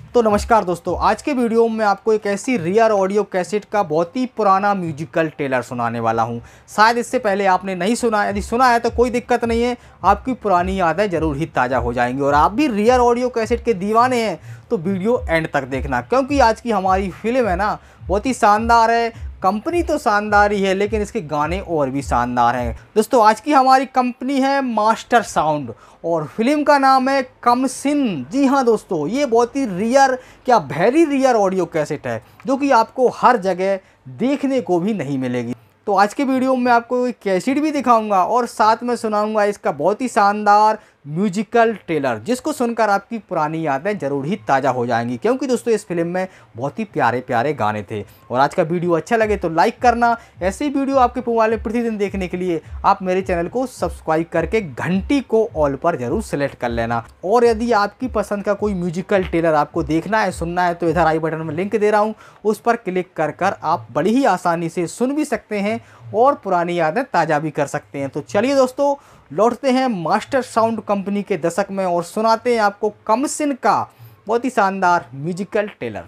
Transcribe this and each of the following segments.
तो नमस्कार दोस्तों, आज के वीडियो में आपको एक ऐसी रियर ऑडियो कैसेट का बहुत ही पुराना म्यूजिकल टेलर सुनाने वाला हूं। शायद इससे पहले आपने नहीं सुना, यदि सुना है तो कोई दिक्कत नहीं है, आपकी पुरानी यादें ज़रूर ही ताज़ा हो जाएंगी। और आप भी रियर ऑडियो कैसेट के दीवाने हैं तो वीडियो एंड तक देखना, क्योंकि आज की हमारी फिल्म है ना बहुत ही शानदार है। कंपनी तो शानदार ही है लेकिन इसके गाने और भी शानदार हैं। दोस्तों आज की हमारी कंपनी है मास्टर साउंड और फिल्म का नाम है कम सिन। जी हाँ दोस्तों, ये बहुत ही रियर क्या वेरी रियर ऑडियो कैसेट है जो कि आपको हर जगह देखने को भी नहीं मिलेगी। तो आज के वीडियो में आपको एक कैसेट भी दिखाऊंगा और साथ में सुनाऊंगा इसका बहुत ही शानदार म्यूजिकल टेलर, जिसको सुनकर आपकी पुरानी यादें ज़रूर ही ताज़ा हो जाएंगी, क्योंकि दोस्तों इस फिल्म में बहुत ही प्यारे प्यारे गाने थे। और आज का वीडियो अच्छा लगे तो लाइक करना। ऐसे ही वीडियो आपके मोबाइल में प्रतिदिन देखने के लिए आप मेरे चैनल को सब्सक्राइब करके घंटी को ऑल पर ज़रूर सेलेक्ट कर लेना। और यदि आपकी पसंद का कोई म्यूजिकल टेलर आपको देखना है, सुनना है, तो इधर आई बटन में लिंक दे रहा हूँ, उस पर क्लिक कर आप बड़ी ही आसानी से सुन भी सकते हैं और पुरानी यादें ताज़ा भी कर सकते हैं। तो चलिए दोस्तों, लौटते हैं मास्टर साउंड कंपनी के दशक में और सुनाते हैं आपको कम सिन का बहुत ही शानदार म्यूजिकल टेलर।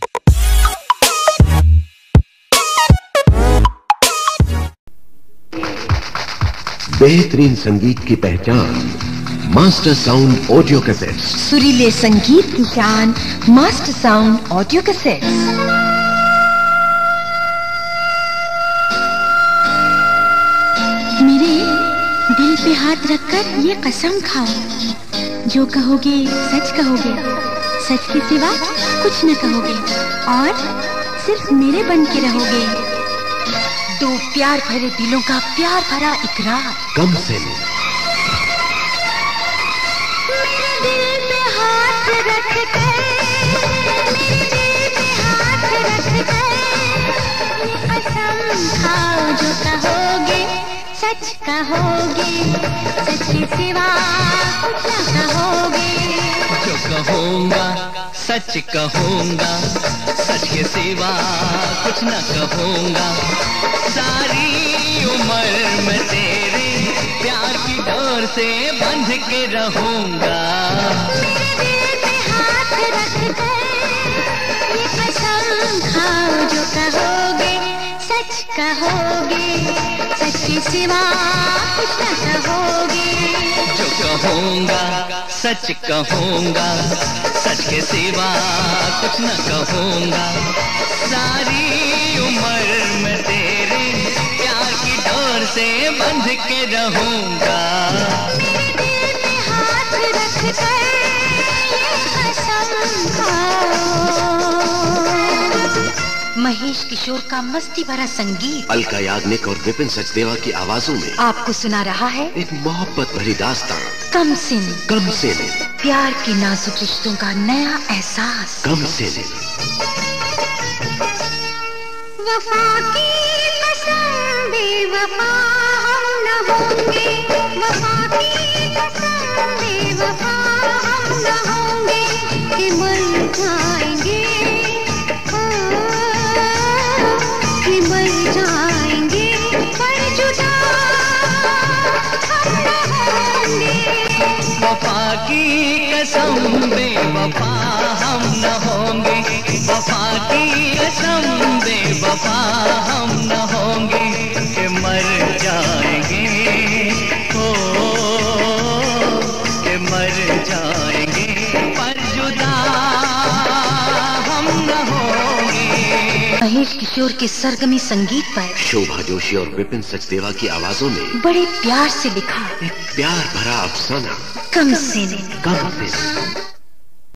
बेहतरीन संगीत की पहचान मास्टर साउंड ऑडियो कैसेट्स। सुरीले संगीत की शान मास्टर साउंड ऑडियो कैसेट्स। दिल पे हाथ रखकर ये कसम खाओ, जो कहोगे सच कहोगे, सच के सिवा कुछ न कहोगे और सिर्फ मेरे बन के रहोगे। दो प्यार भरे दिलों का प्यार भरा इकरार। कम सिन। मेरे दिल पे हाथ रख कर, मेरे दिल पे हाथ रख कर ये कसम खाओ, जो कहोगे सच कहोगे, सच के सिवा कुछ न कहोगे। जो कहूँगा सच कहूँगा, सच के सिवा कुछ न कहूँगा। सारी उम्र में तेरे प्यार की डोर से बंध के रहूँगा। मेरे दिल पे हाथ रख कर ये कसम खाओ, जो कहोगे सच कहोगे, सच के सिवा कुछ न कहोगे। जो कहूँगा सच कहूँगा, सच के सिवा कुछ न कहूँगा। सारी उम्र में तेरे प्यार की डोर से बंध के रहूँगा। मेरे दिल पे हाथ रख कर ये कसम खाओ। महेश किशोर का मस्ती भरा संगीत, अलका याग्निक और विपिन सचदेवा की आवाजों में आपको सुना रहा है एक मोहब्बत भरी दास्तां। कम सिन। कम सिन। प्यार के नाजुक रिश्तों का नया एहसास। कम सिन। वफा की कसम बेवफा हम न होंगे, वफा की कसम बेवफा हम न होंगे, कि मर जाएंगे, कि मर जाएंगे, पर जुदा हम न होंगे। वफा की कसम बेवफा हम न होंगे, वफा की कसम बेवफा हम न होंगे, कि मर जाएंगे, ओ कि मर जाएंगे, पर जुदा हम न होंगे। महेश किशोर के सरगमी संगीत पर शोभा जोशी और विपिन सचदेवा की आवाजों में बड़े प्यार से लिखा एक प्यार भरा अफसाना। कम सिन। कम सिन।